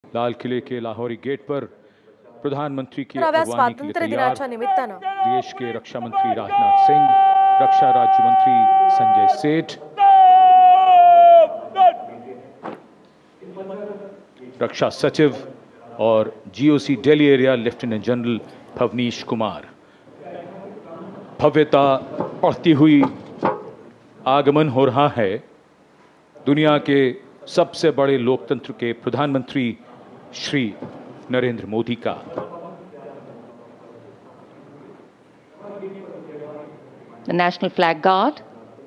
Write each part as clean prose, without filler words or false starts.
लाल किले के लाहौरी गेट पर प्रधानमंत्री की रव्या अगवानी के लिए स्वातंत्र्य तैयार दिनाच्या निमित्तानं देश के रक्षा मंत्री राजनाथ सिंह, रक्षा राज्य मंत्री संजय सेठ, रक्षा सचिव और GOC Delhi area lieutenant general Bhavnish Kumar. भव्यता बढ़ती हुई आगमन हो रहा है दुनिया के सबसे बड़े लोकतंत्र के प्रधानमंत्री श्री नरेंद्र मोदी का। The National Flag Guard,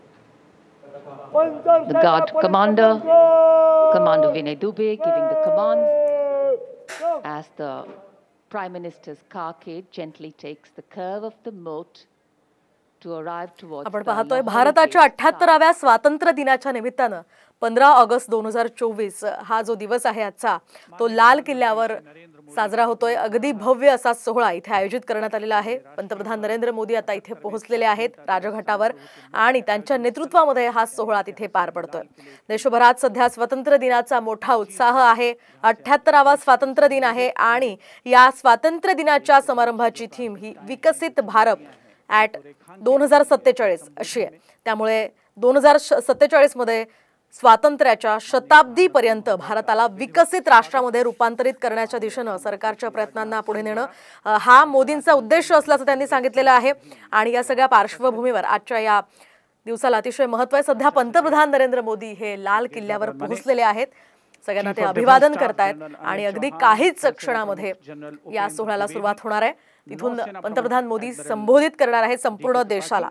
the Guard Commander, Commander Vinay Dubey giving the command as the Prime Minister's carcade gently takes the curve of the moat to arrive towards. आपण पाहतोय भारताच्या 78व्या स्वातंत्र्य दिनाच्या निमित्तानं 15 ऑगस्ट 2024 हा जो दिवस आहे आजचा तो लाल किल्ल्यावर साजरा होतोय। अगदी भव्य असा सोहळा इथे आयोजित करण्यात आलेला आहे। पंतप्रधान नरेंद्र मोदी आता इथे पोहोचलेले आहेत राजघाटावर आणि त्यांच्या नेतृत्वामध्ये हा सोहळा तिथे पार पडतोय। देशभरात सध्या स्वातंत्र्य दिनाचा मोठा उत्साह आहे। 78वा स्वातंत्र्य दिन आहे आणि या स्वातंत्र्य दिनाच्या समारंभाची थीम ही विकसित भारत ॲट 2047 अशी आहे। त्यामुळे 2047 मध्ये स्वातंत्र्याच्या शताब्दीपर्यंत भारताला विकसित राष्ट्रामध्ये रूपांतरित करण्याच्या दिशेने सरकारच्या प्रयत्नांना पुढे नेणं हा मोदींचा उद्देश असल्याचं त्यांनी सांगितलेलं आहे। आणि या सगळ्या पार्श्वभूमीवर आजच्या या दिवसाला अतिशय महत्त्व आहे। सध्या पंतप्रधान नरेंद्र मोदी हे लाल किल्ल्यावर पोहोचलेले आहेत। सगळ्यांना ते अभिवादन करतायत आणि अगदी काहीच क्षणामध्ये या सोहळ्याला सुरुवात होणार आहे। तिथून पंतप्रधान मोदी संबोधित करणार आहेत संपूर्ण देशाला।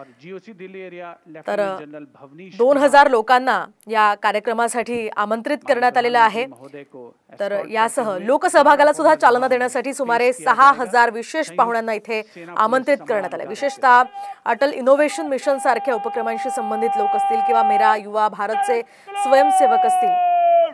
तर 2000 लोकांना या कार्यक्रमासाठी आमंत्रित करण्यात आलेलं आहे। तर यासह लोकसहभागाला सुद्धा चालना देण्यासाठी सुमारे 6000 विशेष पाहुण्यांना इथे आमंत्रित करण्यात आले। विशेषतः अटल इनोव्हेशन मिशन सारख्या उपक्रमांशी संबंधित लोक असतील किंवा मेरा युवा भारतचे स्वयंसेवक असतील।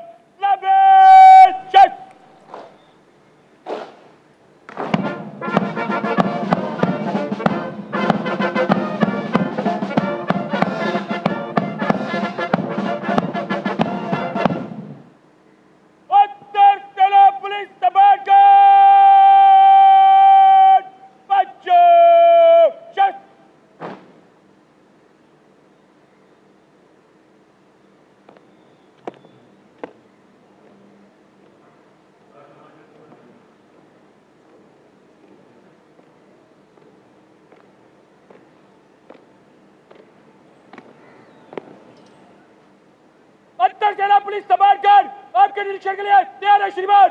उत्तर सेना पुलिस तबादगार आपके निरीक्षण के लिए तैयार है श्रीमान।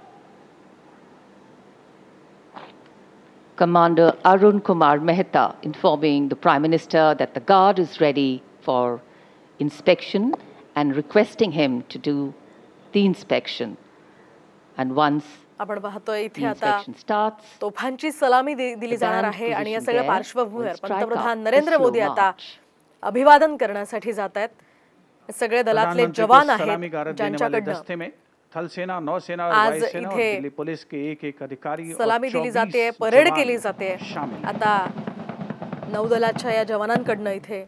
Commander Arun Kumar Mehta informing the Prime Minister that the Guard is ready for inspection and requesting him to do the inspection. And once आपण पाहतोय इथे आता तोफांची सलामी दिली जाणार आहे आणि या सगळ्या पार्श्वभूमीवर पंतप्रधान नरेंद्र मोदी आता अभिवादन करण्यासाठी जात आहेत। सगळे दलातले जवान आहेत ज्यांच्याकडनं थल सेना, नौसेना, आज वायुसेना और इथे दिल्ली पुलिस के एक अधिकारी सलामी दिली जाते, परेड केली जाते। आता नौदलाच्या या जवानांकडनं इथे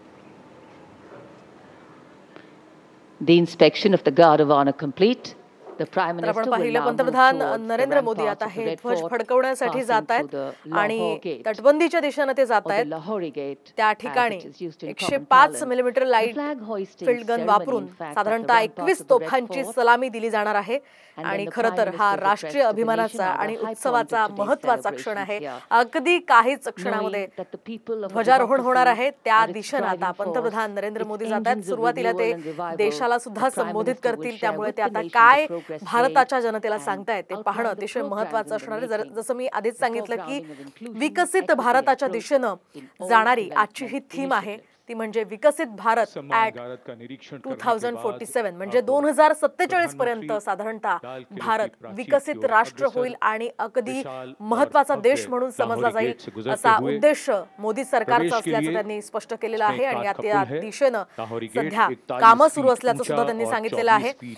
the inspection of the Guard of Honor complete. The Prime तर Minister आपण will पाहिलं now move पंतप्रधान towards the Narendra Modi ramparts आता of the हे Red ध्वज Fort, फडकवण्यासाठी passing जात through the आहेत Lahore आणि Gate, तटबंदीच्या दिशेने ते जात or the आहेत. Lahore Gate, त्या as ठिकाणी it is used in 105 common parlance. Millimetre The light flag hoisting field gun ceremony, वापरून in fact, at the साधारणतः ramparts 21 of the Red तोफांची Fort, सलामी दिली जाणार आहे. and आणि then the खरं Prime तर हा Minister's राष्ट्रीय address to the अभिमानाचा nation are आणि the high point उत्सवाचा of today's महत्त्वाचा क्षण आहे. celebrations here. अगदी काहीच Knowing क्षणामध्ये that the people of a ध्वजारोहण होणार democracy आहे. त्या are its दिशेने आता driving force, पंतप्रधान नरेंद्र its मोदी जात आहेत. engines of सुरुवातीला ते renewal and revival. देशाला सुद्धा The Prime संबोधित Minister will करतील. share त्यामुळे with ते the आता nation काय the progress भारताच्या made जनतेला and सांगतायत ते outline पाहणं the अतिशय programs महत्त्वाचं in the असणार आहे. making. जसं मी आधीच सांगितलं की Foregrounding of inclusion, विकसित equity भारताच्या approach दिशेनं in all जाणारी आजची ही development थीम आहे. initiatives. ती म्हणजे विकसित भारत सम्मान ॲट गारद का निरीक्षण करने के 2047 बाद म्हणजे आप 2047 पर्यंत प्रधानमंत्री साधारणतः लाल किले की भारत प्राचीर विकसित की ओर राष्ट्र अग्रसर, होईल आणि अगदी विशाल और महत्त्वाचा भव्य देश म्हणून समजला लाहौरी जाईल गेट से गुजरते असा हुए उद्देश मोदी सरकारचा प्रवेश के असल्याचं लिए त्यांनी स्पष्ट केलेलं इसमें आहे एक आणि या काठ का त्या पुल है. दिशेनं लाहौरी गेट सध्या 41 कामं सुरू फीट असल्याचं सुद्धा ऊंचा त्यांनी और सांगितलेलं 24 आहे. फीट